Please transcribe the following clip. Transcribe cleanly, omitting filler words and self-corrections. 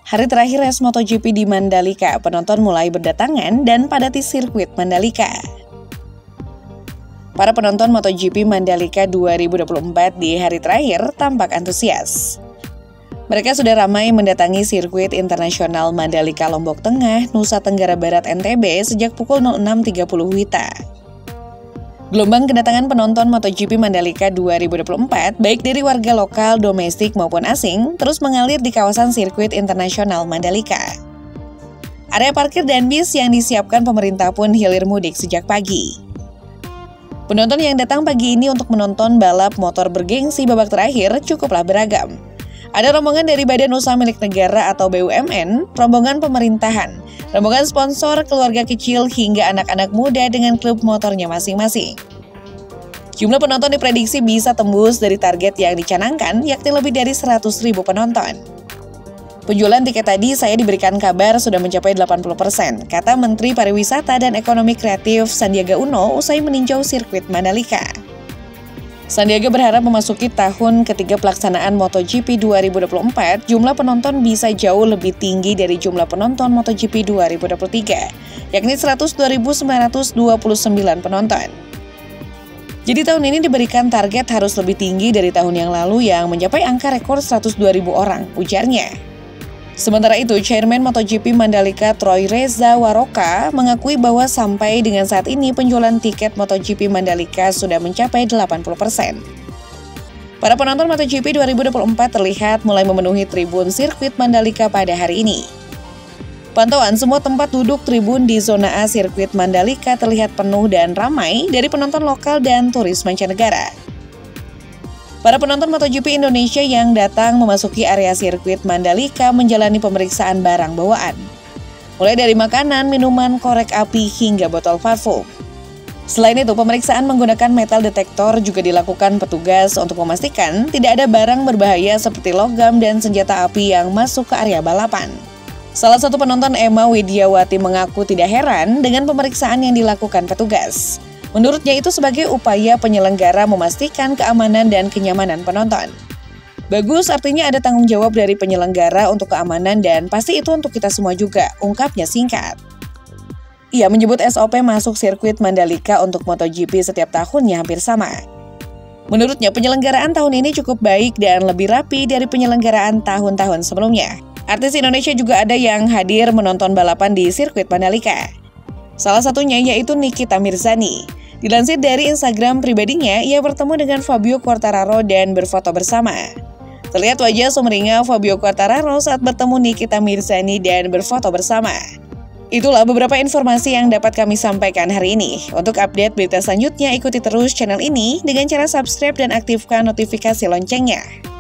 Hari terakhir race MotoGP di Mandalika, penonton mulai berdatangan dan padati sirkuit Mandalika. Para penonton MotoGP Mandalika 2024 di hari terakhir tampak antusias. Mereka sudah ramai mendatangi sirkuit internasional Mandalika Lombok Tengah, Nusa Tenggara Barat NTB sejak pukul 06.30 WITA. Gelombang kedatangan penonton MotoGP Mandalika 2024, baik dari warga lokal, domestik maupun asing, terus mengalir di kawasan sirkuit internasional Mandalika. Area parkir dan bis yang disiapkan pemerintah pun hilir mudik sejak pagi. Penonton yang datang pagi ini untuk menonton balap motor bergengsi babak terakhir cukuplah beragam. Ada rombongan dari Badan Usaha Milik Negara atau BUMN, rombongan pemerintahan, rombongan sponsor, keluarga kecil, hingga anak-anak muda dengan klub motornya masing-masing. Jumlah penonton diprediksi bisa tembus dari target yang dicanangkan, yakni lebih dari 100.000 penonton. Penjualan tiket tadi saya diberikan kabar sudah mencapai 80%, kata Menteri Pariwisata dan Ekonomi Kreatif Sandiaga Uno usai meninjau sirkuit Mandalika. Sandiaga berharap memasuki tahun ketiga pelaksanaan MotoGP 2024, jumlah penonton bisa jauh lebih tinggi dari jumlah penonton MotoGP 2023, yakni 102.929 penonton. Jadi tahun ini diberikan target harus lebih tinggi dari tahun yang lalu yang mencapai angka rekor 102.000 orang, ujarnya. Sementara itu, Chairman MotoGP Mandalika Troy Reza Waroka mengakui bahwa sampai dengan saat ini penjualan tiket MotoGP Mandalika sudah mencapai 80%. Para penonton MotoGP 2024 terlihat mulai memenuhi tribun sirkuit Mandalika pada hari ini. Pantauan semua tempat duduk tribun di zona A sirkuit Mandalika terlihat penuh dan ramai dari penonton lokal dan turis mancanegara. Para penonton MotoGP Indonesia yang datang memasuki area sirkuit Mandalika menjalani pemeriksaan barang bawaan. Mulai dari makanan, minuman, korek api, hingga botol parfum. Selain itu, pemeriksaan menggunakan metal detektor juga dilakukan petugas untuk memastikan tidak ada barang berbahaya seperti logam dan senjata api yang masuk ke area balapan. Salah satu penonton, Emma Widiawati, mengaku tidak heran dengan pemeriksaan yang dilakukan petugas. Menurutnya itu sebagai upaya penyelenggara memastikan keamanan dan kenyamanan penonton. Bagus, artinya ada tanggung jawab dari penyelenggara untuk keamanan dan pasti itu untuk kita semua juga, ungkapnya singkat. Ia menyebut SOP masuk sirkuit Mandalika untuk MotoGP setiap tahunnya hampir sama. Menurutnya penyelenggaraan tahun ini cukup baik dan lebih rapi dari penyelenggaraan tahun-tahun sebelumnya. Artis Indonesia juga ada yang hadir menonton balapan di sirkuit Mandalika. Salah satunya yaitu Nikita Mirzani. Dilansir dari Instagram pribadinya, ia bertemu dengan Fabio Quartararo dan berfoto bersama. Terlihat wajah sumringah Fabio Quartararo saat bertemu Nikita Mirzani dan berfoto bersama. Itulah beberapa informasi yang dapat kami sampaikan hari ini. Untuk update berita selanjutnya, ikuti terus channel ini dengan cara subscribe dan aktifkan notifikasi loncengnya.